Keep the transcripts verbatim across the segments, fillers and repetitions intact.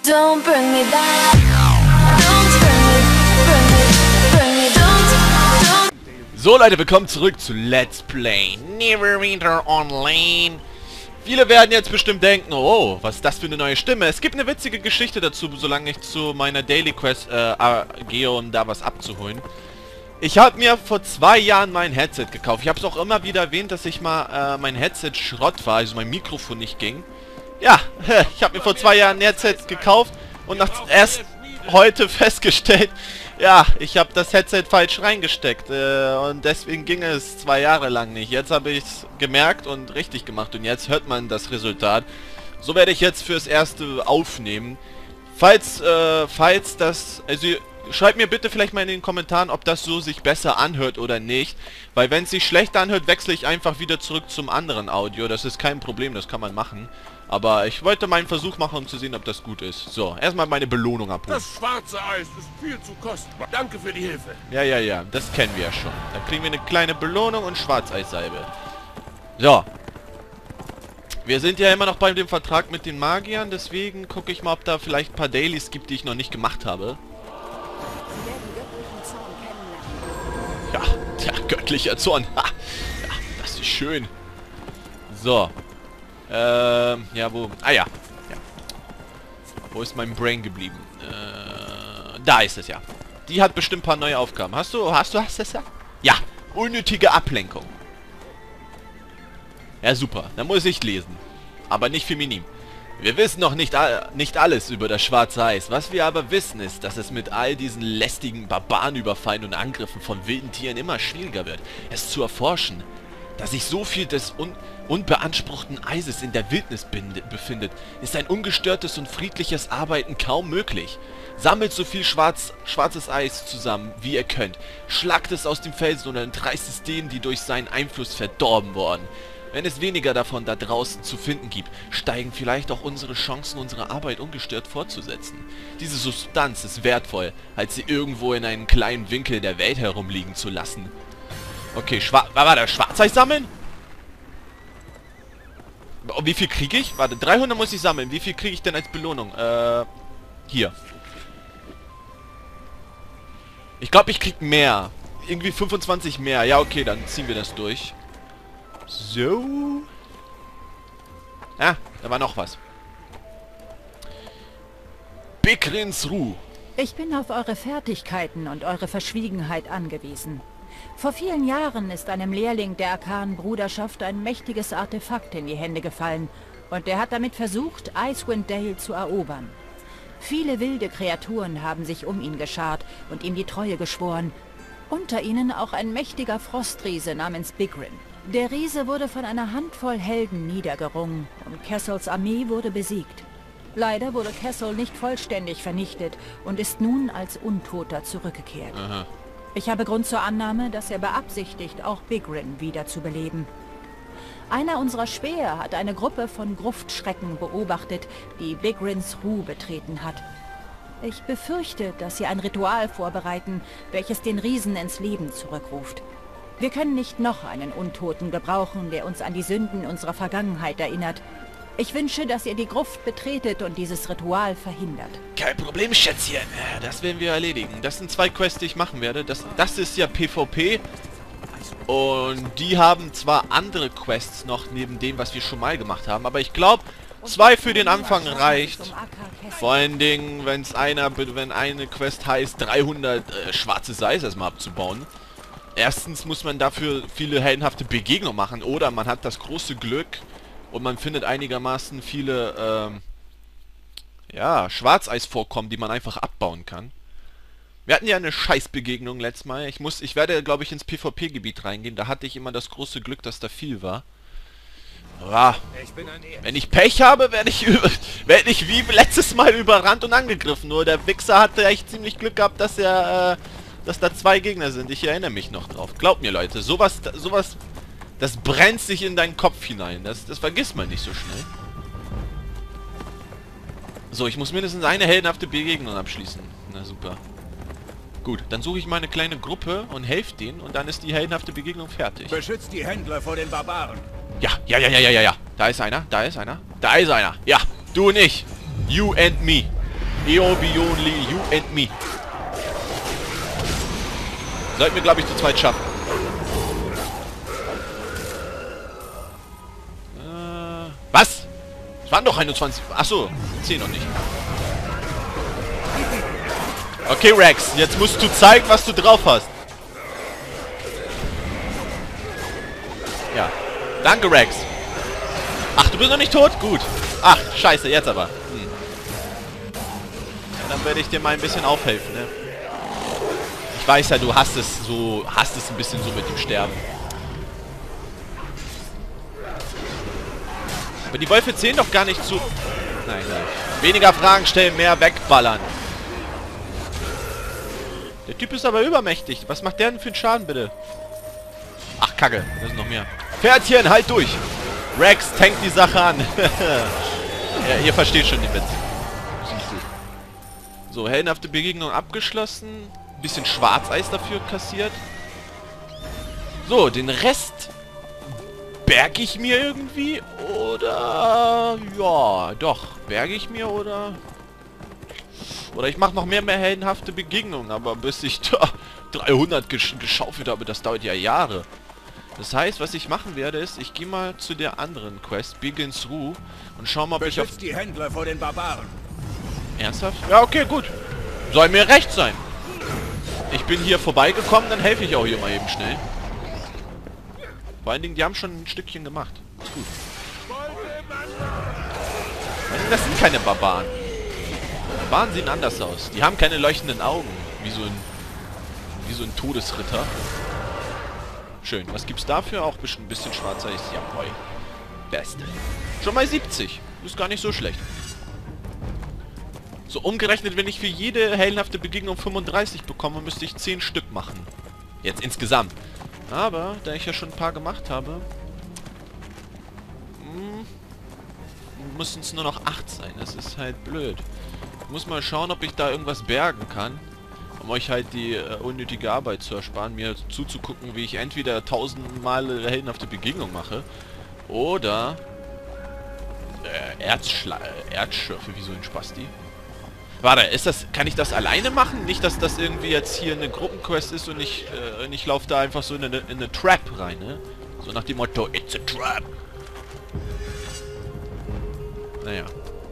Don't bring me back. Don't bring me, bring me, bring me, don't, don't. So Leute, willkommen zurück zu Let's Play Neverwinter Online. Viele werden jetzt bestimmt denken, oh, was ist das für eine neue Stimme? Es gibt eine witzige Geschichte dazu, solange ich zu meiner Daily Quest äh, gehe, um da was abzuholen. Ich habe mir vor zwei Jahren mein Headset gekauft. Ich habe es auch immer wieder erwähnt, dass ich mal äh, mein Headset Schrott war, also mein Mikrofon nicht ging. Ja, ich habe mir vor zwei Jahren ein Headset gekauft und nach erst heute festgestellt, ja, ich habe das Headset falsch reingesteckt äh, und deswegen ging es zwei Jahre lang nicht. Jetzt habe ich es gemerkt und richtig gemacht und jetzt hört man das Resultat. So werde ich jetzt fürs Erste aufnehmen. Falls, äh, falls das, also schreibt mir bitte vielleicht mal in den Kommentaren, ob das so sich besser anhört oder nicht. Weil wenn es sich schlecht anhört, wechsle ich einfach wieder zurück zum anderen Audio. Das ist kein Problem, das kann man machen. Aber ich wollte meinen Versuch machen, um zu sehen, ob das gut ist. So, erstmal meine Belohnung abholen. Das schwarze Eis ist viel zu kostbar. Danke für die Hilfe. Ja, ja, ja, das kennen wir ja schon. Da kriegen wir eine kleine Belohnung und Schwarzeissalbe. So. Wir sind ja immer noch bei dem Vertrag mit den Magiern, deswegen gucke ich mal, ob da vielleicht ein paar Dailies gibt, die ich noch nicht gemacht habe. Ja, der göttliche Zorn. Ha. Ja, das ist schön. So. Ähm, ja, wo? Ah ja. ja. Wo ist mein Brain geblieben? Äh, da ist es ja. Die hat bestimmt ein paar neue Aufgaben. Hast du, hast du, hast du das ja? Ja, unnötige Ablenkung. Ja, super. Dann muss ich lesen. Aber nicht feminin. Wir wissen noch nicht, all, nicht alles über das schwarze Eis. Was wir aber wissen ist, dass es mit all diesen lästigen Barbarenüberfallen und Angriffen von wilden Tieren immer schwieriger wird, es zu erforschen. Da sich so viel des un unbeanspruchten Eises in der Wildnis befindet, ist ein ungestörtes und friedliches Arbeiten kaum möglich. Sammelt so viel schwarz, schwarzes Eis zusammen, wie ihr könnt. Schlagt es aus dem Felsen und entreißt es denen, die durch seinen Einfluss verdorben wurden. Wenn es weniger davon da draußen zu finden gibt, steigen vielleicht auch unsere Chancen, unsere Arbeit ungestört fortzusetzen. Diese Substanz ist wertvoll, als sie irgendwo in einem kleinen Winkel der Welt herumliegen zu lassen. Okay, Schwa war, war das Schwarzeis sammeln? Und wie viel kriege ich? Warte, dreihundert muss ich sammeln. Wie viel kriege ich denn als Belohnung? Äh, hier. Ich glaube, ich krieg mehr. Irgendwie fünfundzwanzig mehr. Ja, okay, dann ziehen wir das durch. So. Ah, da war noch was. Bekrins Ruh. Ich bin auf eure Fertigkeiten und eure Verschwiegenheit angewiesen. Vor vielen Jahren ist einem Lehrling der arkanen Bruderschaft ein mächtiges Artefakt in die Hände gefallen und er hat damit versucht, Icewind Dale zu erobern. Viele wilde Kreaturen haben sich um ihn geschart und ihm die Treue geschworen. Unter ihnen auch ein mächtiger Frostriese namens Bigrin. Der Riese wurde von einer Handvoll Helden niedergerungen und Kessels Armee wurde besiegt. Leider wurde Kessel nicht vollständig vernichtet und ist nun als Untoter zurückgekehrt. Aha. Ich habe Grund zur Annahme, dass er beabsichtigt, auch Bigrin wieder zu beleben. Einer unserer Späher hat eine Gruppe von Gruftschrecken beobachtet, die Bigrins Ruh betreten hat. Ich befürchte, dass sie ein Ritual vorbereiten, welches den Riesen ins Leben zurückruft. Wir können nicht noch einen Untoten gebrauchen, der uns an die Sünden unserer Vergangenheit erinnert. Ich wünsche, dass ihr die Gruft betretet und dieses Ritual verhindert. Kein Problem, Schätzchen. Das werden wir erledigen. Das sind zwei Quests, die ich machen werde. Das, das ist ja PvP. Und die haben zwar andere Quests noch neben dem, was wir schon mal gemacht haben. Aber ich glaube, zwei für den Anfang reicht. Vor allen Dingen, wenn's einer, wenn eine Quest heißt, dreihundert äh, schwarzes Eis erstmal abzubauen. Erstens muss man dafür viele heldenhafte Begegnungen machen. Oder man hat das große Glück... Und man findet einigermaßen viele, ähm, ja, Schwarzeisvorkommen, die man einfach abbauen kann. Wir hatten ja eine Scheißbegegnung letztes Mal. Ich muss, ich werde, glaube ich, ins PvP-Gebiet reingehen. Da hatte ich immer das große Glück, dass da viel war. Ja, wenn ich Pech habe, werde ich, werde ich wie letztes Mal überrannt und angegriffen. Nur der Wichser hatte echt ziemlich Glück gehabt, dass er, äh, dass da zwei Gegner sind. Ich erinnere mich noch drauf. Glaubt mir, Leute, sowas, sowas... Das brennt sich in deinen Kopf hinein. Das, das vergisst man nicht so schnell. So, ich muss mindestens eine heldenhafte Begegnung abschließen. Na super. Gut, dann suche ich meine kleine Gruppe und helfe denen und dann ist die heldenhafte Begegnung fertig. Beschützt die Händler vor den Barbaren. Ja, ja, ja, ja, ja, ja, ja. Da ist einer, da ist einer, da ist einer. Ja, du und ich. You and me. E O B only you and me. Sollten wir, glaube ich, zu zweit schaffen. Äh, was? Es waren doch einundzwanzig. Achso, zehn noch nicht. Okay, Rex, jetzt musst du zeigen, was du drauf hast. Ja. Danke, Rex. Ach, du bist noch nicht tot? Gut. Ach, scheiße, jetzt aber. Hm. Ja, dann werde ich dir mal ein bisschen aufhelfen, ne? Ich weiß ja, du hast es so, hast es ein bisschen so mit dem Sterben. Aber die Wölfe zählen doch gar nicht zu... Nein, nein. Weniger Fragen stellen, mehr wegballern. Der Typ ist aber übermächtig. Was macht der denn für einen Schaden, bitte? Ach, Kacke. Da sind noch mehr. Pferdchen, halt durch! Rex tankt die Sache an. Ja, ihr versteht schon den Witz. So, heldenhafte Begegnung abgeschlossen. Bisschen Schwarzeis dafür kassiert. So, den Rest berge ich mir irgendwie oder ja, doch, berge ich mir oder oder ich mache noch mehr mehr heldenhafte Begegnungen, aber bis ich da dreihundert gesch geschaufelt habe, das dauert ja Jahre. Das heißt, was ich machen werde, ist, ich gehe mal zu der anderen Quest, Begins Ruhe, und schau mal, ob ich auf... Beschützt die Händler vor den Barbaren. Ernsthaft? Ja, okay, gut. Soll mir recht sein. Ich bin hier vorbeigekommen, dann helfe ich auch hier mal eben schnell. Vor allen Dingen, die haben schon ein Stückchen gemacht. Ist gut. Das sind keine Barbaren. Barbaren sehen anders aus. Die haben keine leuchtenden Augen. Wie so ein... Wie so ein Todesritter. Schön. Was gibt's dafür? Auch ein bisschen schwarzer ist. Jawohl. Best. Schon mal siebzig. Ist gar nicht so schlecht. So umgerechnet, wenn ich für jede heldenhafte Begegnung fünfunddreißig bekomme, müsste ich zehn Stück machen. Jetzt insgesamt. Aber, da ich ja schon ein paar gemacht habe, müssen es nur noch acht sein. Das ist halt blöd. Ich muss mal schauen, ob ich da irgendwas bergen kann, um euch halt die äh, unnötige Arbeit zu ersparen, mir zuzugucken, wie ich entweder tausendmal heldenhafte Begegnung mache, oder äh, Erzschla Erzschürfe, wie so ein Spasti. Warte, ist das, kann ich das alleine machen? Nicht, dass das irgendwie jetzt hier eine Gruppenquest ist und ich, äh, und ich laufe da einfach so in eine, in eine Trap rein, ne? So nach dem Motto, it's a trap. Naja.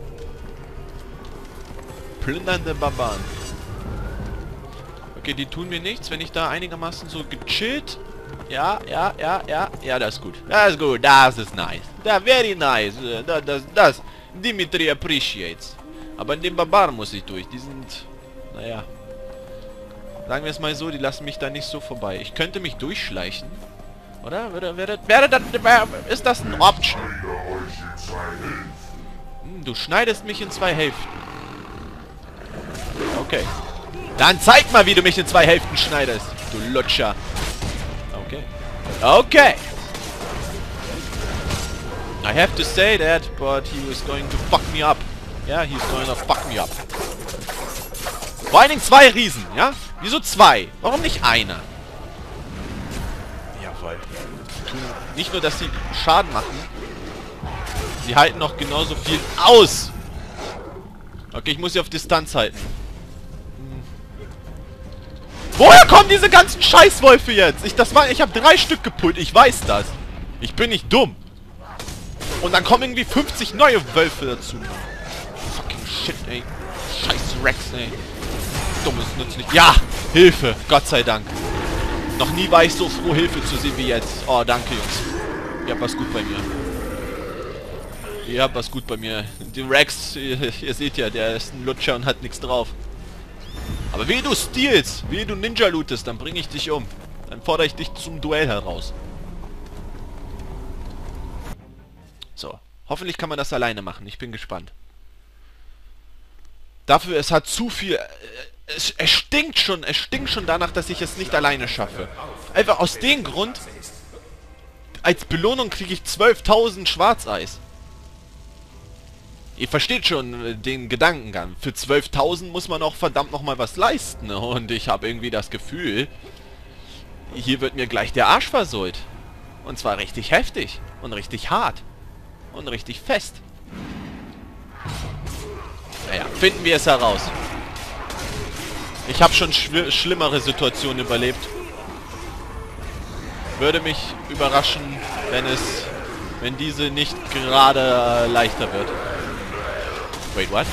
Plündernde Barbaren. Okay, die tun mir nichts, wenn ich da einigermaßen so gechillt... Ja, ja, ja, ja, ja, das ist gut. Das ist gut, das ist nice. Da, very nice. Das, das, das, Dimitri appreciates. Aber in den Barbaren muss ich durch. Die sind... Naja. Sagen wir es mal so, die lassen mich da nicht so vorbei. Ich könnte mich durchschleichen. Oder? Wäre, wäre, wäre das... Wäre, ist das ein Option? Hm, du schneidest mich in zwei Hälften. Okay. Dann zeig mal, wie du mich in zwei Hälften schneidest. Du Lutscher. Okay. Okay. I have to say that, but he was going to fuck me up. Ja, he's going to fuck me up. Vor allen Dingen zwei Riesen, ja? Wieso zwei? Warum nicht einer? Jawohl. Nicht nur, dass sie Schaden machen. Sie halten noch genauso viel aus. Okay, ich muss sie auf Distanz halten. Hm. Woher kommen diese ganzen Scheißwölfe jetzt? Ich, das war, ich habe drei Stück gepult. Ich weiß das. Ich bin nicht dumm. Und dann kommen irgendwie fünfzig neue Wölfe dazu. Fucking shit, ey. Scheiß Rex, ey. Dummes nützt nicht. Ja! Hilfe! Gott sei Dank. Noch nie war ich so froh, Hilfe zu sehen wie jetzt. Oh, danke, Jungs. Ihr habt was gut bei mir. Ihr habt was gut bei mir. Den Rex, ihr, ihr seht ja, der ist ein Lutscher und hat nichts drauf. Aber wie du stealst, wie du Ninja lootest, dann bringe ich dich um. Dann fordere ich dich zum Duell heraus. So. Hoffentlich kann man das alleine machen. Ich bin gespannt. Dafür, es hat zu viel... Es, es stinkt schon, es stinkt schon danach, dass ich es nicht alleine schaffe. Einfach aus dem Grund, als Belohnung kriege ich zwölftausend Schwarzeis. Ihr versteht schon den Gedankengang. Für zwölftausend muss man auch verdammt nochmal was leisten. Und ich habe irgendwie das Gefühl, hier wird mir gleich der Arsch versohlt. Und zwar richtig heftig. Und richtig hart. Und richtig fest. Naja. Finden wir es heraus. Ich habe schon schw schlimmere Situationen überlebt. Würde mich überraschen, wenn es, wenn diese nicht gerade äh, leichter wird. Wait, what?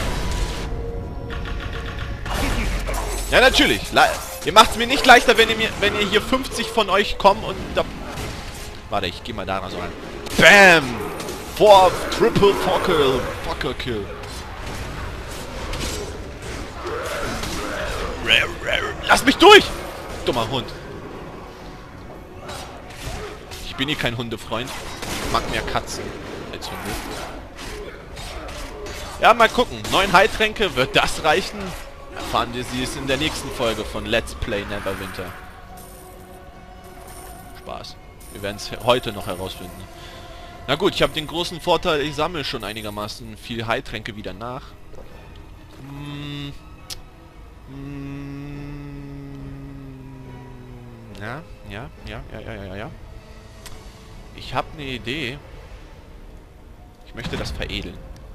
Ja, natürlich. Le ihr macht es mir nicht leichter, wenn ihr mir, wenn ihr hier fünfzig von euch kommen und da... Warte, ich gehe mal da so rein. Bam! Four Triple Fucker, Fucker Kill. Lass mich durch! Dummer Hund. Ich bin hier kein Hundefreund. Ich mag mehr Katzen als Hunde. Ja, mal gucken. Neun Heiltränke, wird das reichen? Erfahren wir sie es in der nächsten Folge von Let's Play Neverwinter. Spaß. Wir werden es heute noch herausfinden. Na gut, ich habe den großen Vorteil, ich sammle schon einigermaßen viel Heiltränke wieder nach. Hm. Ja, ja, ja, ja, ja, ja, ja. Ich habe eine Idee. Ich möchte das veredeln.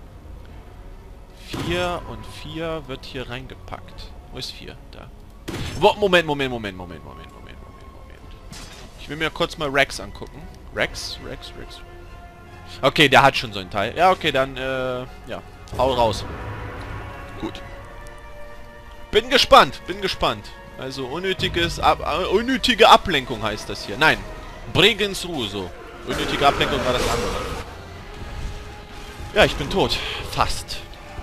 vier und vier wird hier reingepackt. Wo ist vier? Da. Wo, Moment, Moment, Moment, Moment, Moment, Moment, Moment, Moment. Ich will mir kurz mal Rex angucken. Rex, Rex, Rex. Okay, der hat schon so ein Teil. Ja, okay, dann, äh, ja. Hau raus. Gut. Bin gespannt, bin gespannt. Also unnötiges Ab äh, unnötige Ablenkung heißt das hier. Nein, Bregenz Ruhe so. Unnötige Ablenkung war das andere. Ja, ich bin tot. Fast.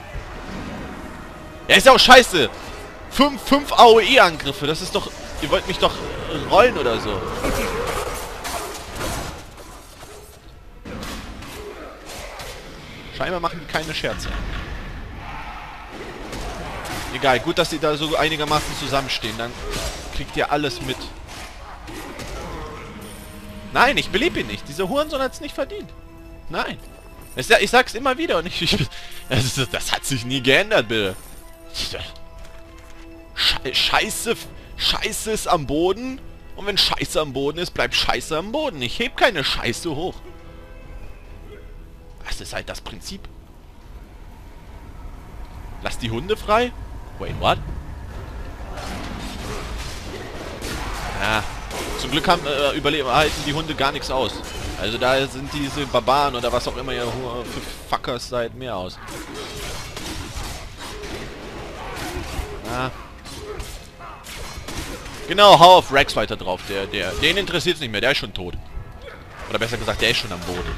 Ja, ist ja auch scheiße. Fünf, fünf A O E-Angriffe, das ist doch... Ihr wollt mich doch rollen oder so. Scheinbar machen die keine Scherze. Egal, gut, dass sie da so einigermaßen zusammenstehen. Dann kriegt ihr alles mit. Nein, ich belebe ihn nicht. Dieser Hurensohn hat es nicht verdient. Nein. Es, ich sag's immer wieder und ich... ich das, das hat sich nie geändert, bitte. Sche Scheiße... Scheiße ist am Boden. Und wenn Scheiße am Boden ist, bleibt Scheiße am Boden. Ich heb keine Scheiße hoch. Das ist halt das Prinzip. Lass die Hunde frei. Wait, what? Ja, zum Glück haben, äh, überleben, halten die Hunde gar nichts aus. Also da sind diese Barbaren oder was auch immer ihr für Fuckers seid mehr aus. Ja. Genau, hau auf Rex weiter drauf. Der, der, den interessiert es nicht mehr, der ist schon tot. Oder besser gesagt, der ist schon am Boden.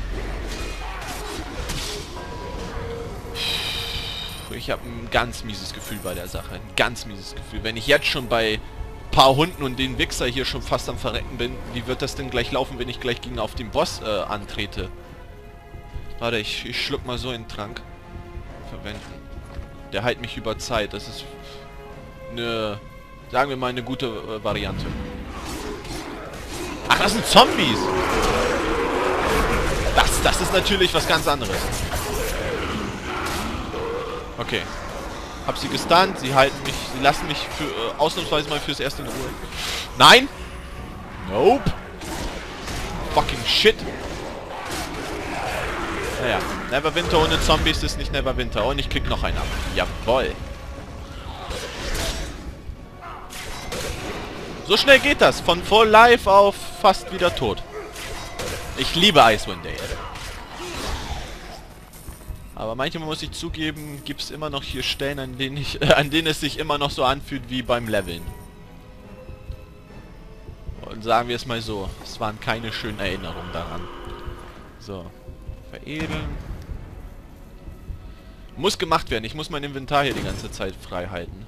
Ich habe ein ganz mieses Gefühl bei der Sache. Ein ganz mieses Gefühl. Wenn ich jetzt schon bei ein paar Hunden und den Wichser hier schon fast am Verrecken bin, wie wird das denn gleich laufen, wenn ich gleich gegen auf den Boss äh, antrete? Warte, ich, ich schluck mal so einen Trank. Verwenden. Der heilt mich über Zeit. Das ist eine, sagen wir mal, eine gute äh, Variante. Ach, das sind Zombies! Das, das ist natürlich was ganz anderes. Okay. Hab sie gestunt, sie halten mich, sie lassen mich für, äh, ausnahmsweise mal fürs Erste in Ruhe. Nein! Nope! Fucking shit! Naja, Neverwinter ohne Zombies ist nicht Neverwinter. Und ich krieg noch einen ab. Jawoll! So schnell geht das. Von voll live auf fast wieder tot. Ich liebe Icewind Dale. Aber manchmal muss ich zugeben, gibt es immer noch hier Stellen, an denen ich, äh, an denen es sich immer noch so anfühlt wie beim Leveln. Und sagen wir es mal so, es waren keine schönen Erinnerungen daran. So, veredeln. Muss gemacht werden, ich muss mein Inventar hier die ganze Zeit frei halten.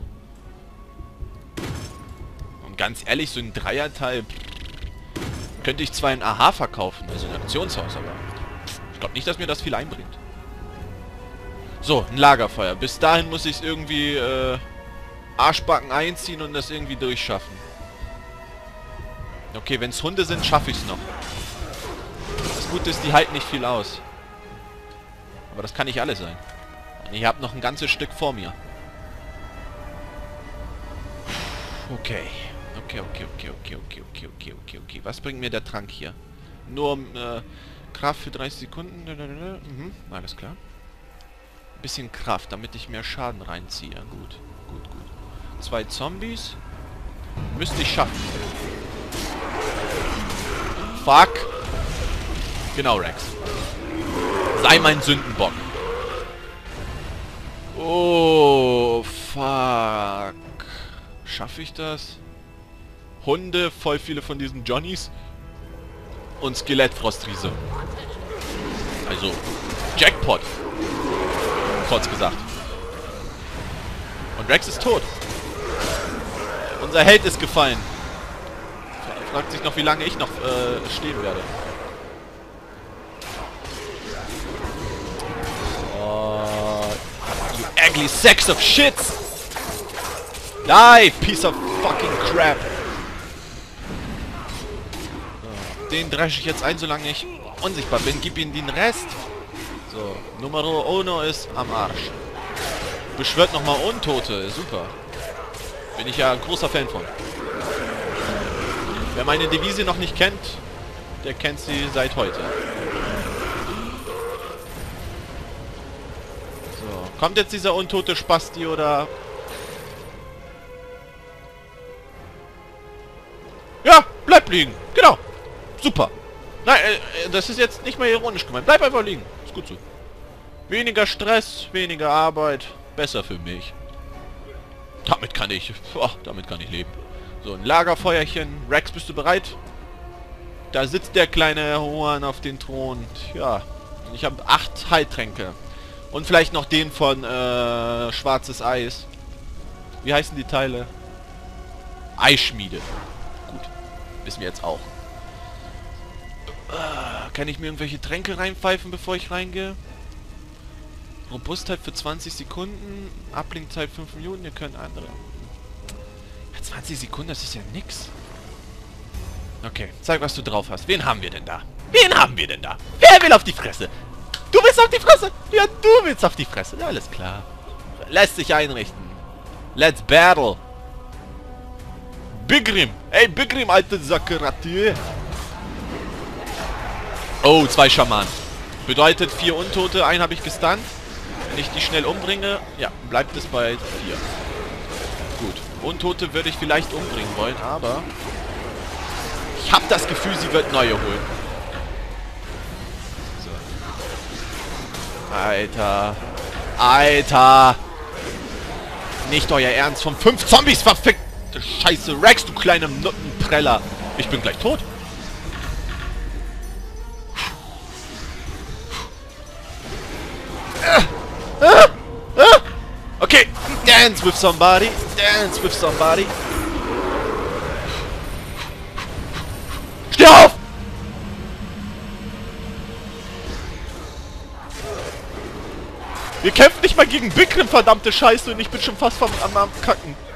Und ganz ehrlich, so ein Dreierteil könnte ich zwar in A H verkaufen, also ein Aktionshaus, aber ich glaube nicht, dass mir das viel einbringt. So, ein Lagerfeuer. Bis dahin muss ich es irgendwie äh, Arschbacken einziehen und das irgendwie durchschaffen. Okay, wenn es Hunde sind, schaffe ich es noch. Das Gute ist, die halten nicht viel aus. Aber das kann nicht alles sein. Und ich habe noch ein ganzes Stück vor mir. Okay. Okay, okay, okay, okay, okay, okay, okay, okay, okay. Was bringt mir der Trank hier? Nur äh, Kraft für dreißig Sekunden. Mhm, alles klar. Bisschen Kraft, damit ich mehr Schaden reinziehe. Gut, gut, gut. Zwei Zombies. Müsste ich schaffen. Fuck. Genau, Rex. Sei mein Sündenbock. Oh, fuck. Schaffe ich das? Hunde, voll viele von diesen Johnnies. Und Skelettfrostriese. Also, Jackpot. Kurz gesagt. Und Rex ist tot. Unser Held ist gefallen. Fragt sich noch, wie lange ich noch äh, stehen werde. Oh, you ugly sex of shits! Die, piece of fucking crap! So, den dresche ich jetzt ein, solange ich unsichtbar bin. Gib ihm den Rest. So, Numero uno ist am Arsch. Beschwört nochmal Untote. Super. Bin ich ja ein großer Fan von. Wer meine Devise noch nicht kennt, der kennt sie seit heute. So, kommt jetzt dieser untote Spasti oder... Ja, bleib liegen. Genau. Super. Nein, äh, das ist jetzt nicht mehr ironisch gemeint. Bleib einfach liegen. Ist gut so. Weniger Stress, weniger Arbeit. Besser für mich. Damit kann ich... Oh, damit kann ich leben. So, ein Lagerfeuerchen. Rex, bist du bereit? Da sitzt der kleine Juan auf dem Thron. Ja, ich habe acht Heiltränke. Und vielleicht noch den von äh, Schwarzes Eis. Wie heißen die Teile? Eisschmiede. Gut, wissen wir jetzt auch. Äh, kann ich mir irgendwelche Tränke reinpfeifen, bevor ich reingehe? Robustheit für zwanzig Sekunden. Ablenkzeit fünf Minuten. Ihr könnt andere... zwanzig Sekunden, das ist ja nix. Okay, zeig, was du drauf hast. Wen haben wir denn da? Wen haben wir denn da? Wer will auf die Fresse? Du willst auf die Fresse? Ja, du willst auf die Fresse. Ja, alles klar. Lässt sich einrichten. Let's battle. Bigrim. Ey, Bigrim, alte Sakurati. Oh, zwei Schamanen. Bedeutet vier Untote. Einen habe ich gestunt. Wenn ich die schnell umbringe, ja, bleibt es bei vier. Gut. Untote würde ich vielleicht umbringen wollen, aber ich habe das Gefühl, sie wird neue holen. So. Alter. Alter. Nicht euer Ernst. Von fünf Zombies verfickte Scheiße. Rex, du kleiner Nuttenpreller. Ich bin gleich tot. Äh, äh, äh. Okay. Dance with somebody. Dance with somebody. Steh auf! Wir kämpfen nicht mal gegen Bigrim, verdammte Scheiße, und ich bin schon fast vom, am, am Kacken.